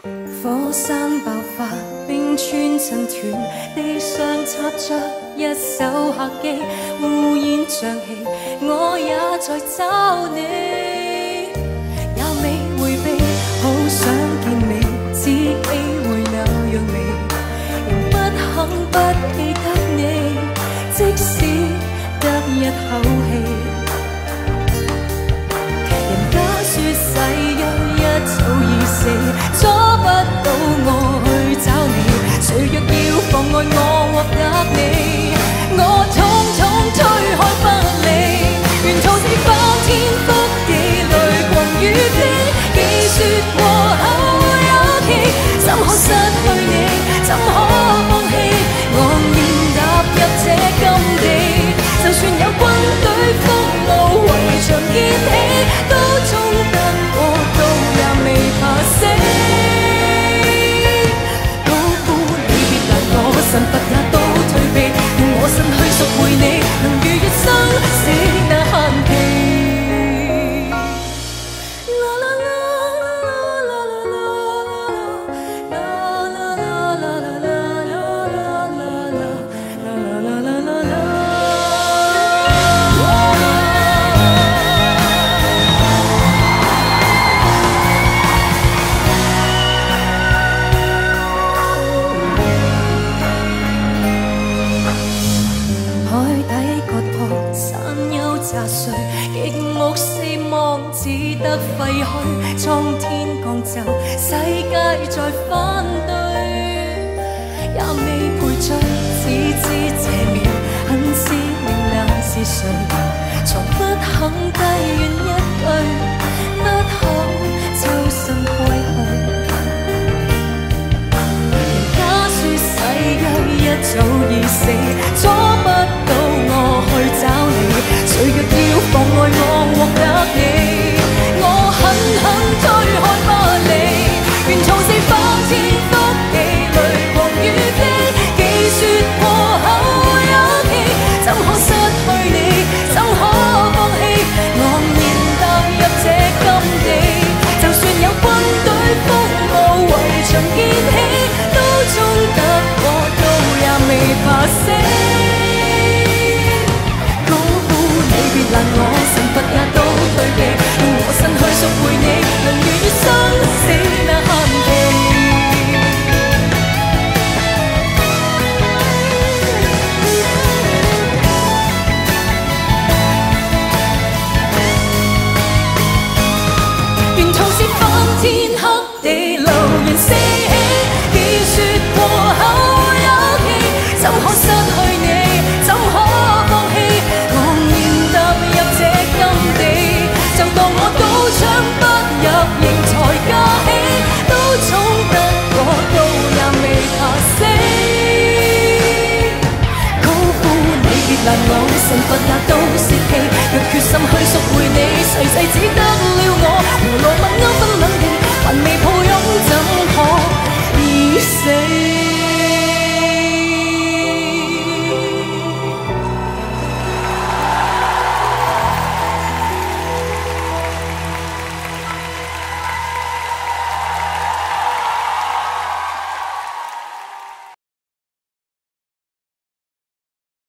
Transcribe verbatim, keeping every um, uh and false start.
火山爆發，冰川震斷，地上插着一首客機，烏煙瘴氣，我也在找你，也未迴避，好想見你，只機會那樣美，仍不肯不記得你，即使得一口氣。誓約一早已死，阻不到我去找你。誰若要妨礙我獲得你，我統統推開不理。沿途是翻天覆地，雷狂雨霹，既說過後會有期，怎可失去你？怎可放棄？昂然踏入這禁地，就算有軍隊服務圍牆建起，都衝得過到也未怕死。高呼你別難，我神佛也都退避，願我身軀贖回你，能逾越生死那限期。極目四望，只得廢墟，蒼天降驟，世界在反對，也未賠罪，只知這秒很思念那是誰，從不肯低怨一句。